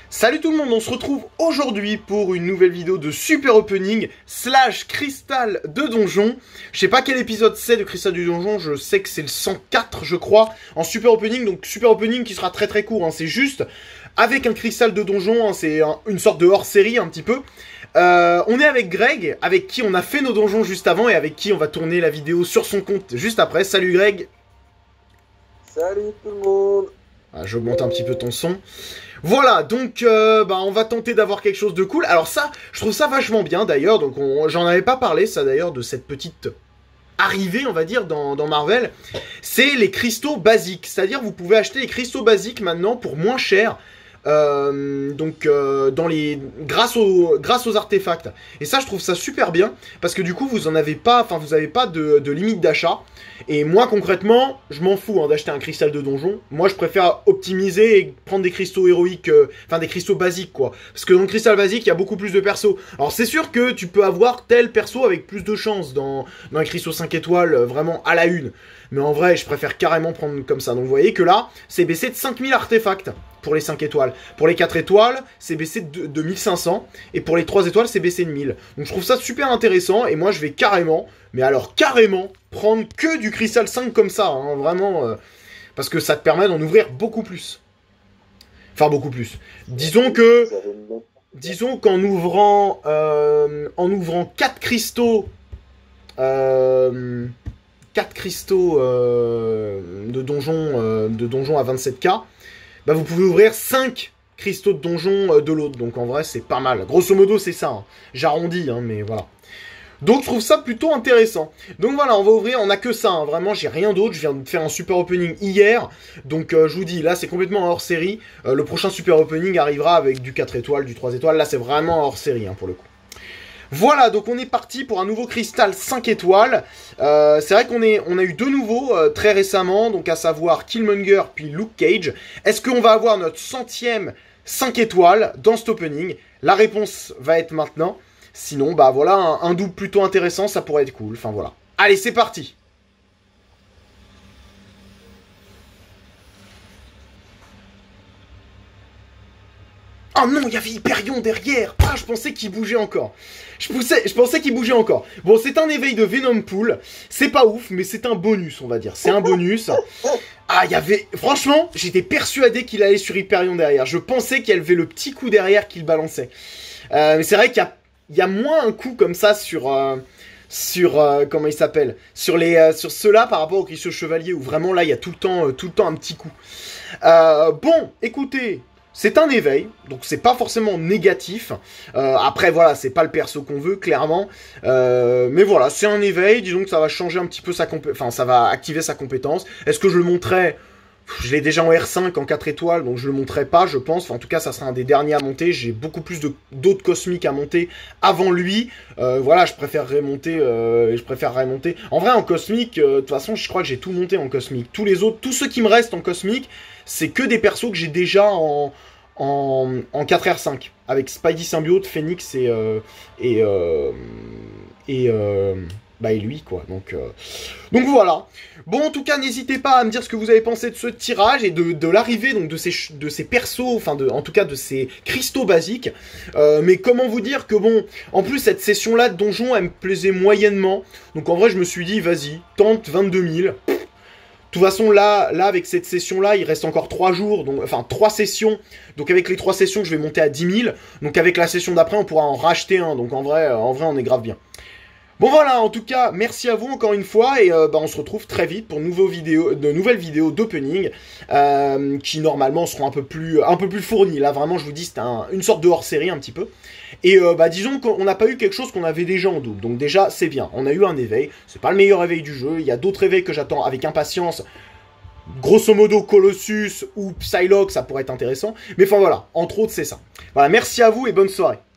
Salut tout le monde, on se retrouve aujourd'hui pour une nouvelle vidéo de Super Opening / Cristal de Donjon. Je sais pas quel épisode c'est de Cristal du Donjon, je sais que c'est le 104 je crois, en Super Opening. Donc Super Opening qui sera très court, hein, c'est juste avec un Cristal de Donjon, hein, c'est une sorte de hors-série un petit peu. On est avec Greg, avec qui on a fait nos donjons juste avant et avec qui on va tourner la vidéo sur son compte juste après. Salut Greg. Salut tout le monde. Ah, j'augmente un petit peu ton son. Voilà, donc on va tenter d'avoir quelque chose de cool. Alors ça, je trouve ça vachement bien d'ailleurs. Donc j'en avais pas parlé ça d'ailleurs de cette petite arrivée, on va dire, dans Marvel. C'est les cristaux basiques. C'est-à-dire vous pouvez acheter les cristaux basiques maintenant pour moins cher. Grâce aux artefacts. Et ça, je trouve ça super bien parce que du coup, vous avez pas de limite d'achat. Et moi, concrètement, je m'en fous d'acheter un cristal de donjon. Moi, je préfère optimiser et prendre des cristaux héroïques, des cristaux basiques, quoi. Parce que dans le cristal basique, il y a beaucoup plus de persos. Alors, c'est sûr que tu peux avoir tel perso avec plus de chance dans un cristaux 5 étoiles, vraiment à la une. Mais en vrai, je préfère carrément prendre comme ça. Donc, vous voyez que là, c'est baissé de 5000 artefacts pour les 5 étoiles. Pour les 4 étoiles, c'est baissé de 1500. Et pour les 3 étoiles, c'est baissé de 1000. Donc, je trouve ça super intéressant. Et moi, je vais carrément, mais alors carrément, prendre que du cristal 5 comme ça. Hein, vraiment, parce que ça te permet d'en ouvrir beaucoup plus. Enfin, beaucoup plus. Disons qu'en ouvrant 4 cristaux... 4 cristaux de donjon à 27k, bah vous pouvez ouvrir 5 cristaux de donjon de l'autre. Donc en vrai, c'est pas mal. Grosso modo, c'est ça. Hein. J'arrondis, hein, mais voilà. Donc je trouve ça plutôt intéressant. Donc voilà, on va ouvrir, on a que ça, hein. Vraiment, j'ai rien d'autre. Je viens de faire un super opening hier. Donc je vous dis, là, c'est complètement hors série. Le prochain super opening arrivera avec du 4 étoiles, du 3 étoiles. Là, c'est vraiment hors série, hein, pour le coup. Voilà, donc on est parti pour un nouveau cristal 5 étoiles. C'est vrai qu'on a eu deux nouveaux très récemment, donc à savoir Killmonger puis Luke Cage. Est-ce qu'on va avoir notre 100e 5 étoiles dans cet opening? La réponse va être maintenant. Sinon, bah voilà, un double plutôt intéressant, ça pourrait être cool. Enfin voilà. Allez, c'est parti! Oh non, il y avait Hyperion derrière. Ah, je pensais qu'il bougeait encore. Je pensais qu'il bougeait encore. Bon, c'est un éveil de Venom Pool. C'est pas ouf, mais c'est un bonus, on va dire. C'est un bonus. Ah, il y avait... Franchement, j'étais persuadé qu'il allait sur Hyperion derrière. Je pensais qu'il y avait le petit coup derrière qu'il balançait. Mais c'est vrai qu'il y a moins un coup comme ça sur comment il s'appelle, sur ceux-là par rapport au cristaux chevalier où vraiment là, il y a tout le temps un petit coup. Bon, écoutez... C'est un éveil, donc c'est pas forcément négatif. Après, voilà, c'est pas le perso qu'on veut, clairement. Mais voilà, c'est un éveil, disons que ça va changer un petit peu ça va activer sa compétence. Est-ce que je le montrerai? Je l'ai déjà en R5, en 4 étoiles, donc je le montrerai pas, je pense. Enfin, en tout cas, ça sera un des derniers à monter. J'ai beaucoup plus d'autres cosmiques à monter avant lui. Voilà, je préférerais monter. En vrai, en cosmique, de toute façon, je crois que j'ai tout monté en cosmique. Tous ceux qui me restent en cosmique, c'est que des persos que j'ai déjà en 4R5. Avec Spidey Symbiote, Phoenix et lui, quoi. Donc voilà. Bon, en tout cas, n'hésitez pas à me dire ce que vous avez pensé de ce tirage et de l'arrivée donc de ces persos, en tout cas de ces cristaux basiques. Mais comment vous dire que bon, en plus cette session-là de donjon, elle me plaisait moyennement. Donc en vrai, je me suis dit, vas-y, tente 22 000. De toute façon, là, avec cette session-là, il reste encore 3 jours, donc, enfin 3 sessions. Donc avec les 3 sessions, je vais monter à 10 000. Donc avec la session d'après, on pourra en racheter un. Donc en vrai, on est grave bien. Bon voilà, en tout cas, merci à vous encore une fois et on se retrouve très vite pour de nouvelles vidéos d'opening qui normalement seront un peu plus fournies. Là vraiment, je vous dis, c'était une sorte de hors-série un petit peu. Et disons qu'on n'a pas eu quelque chose qu'on avait déjà en double. Donc déjà, c'est bien. On a eu un éveil. C'est pas le meilleur éveil du jeu. Il y a d'autres éveils que j'attends avec impatience. Grosso modo, Colossus ou Psylocke, ça pourrait être intéressant. Mais enfin voilà, entre autres, c'est ça. Voilà, merci à vous et bonne soirée.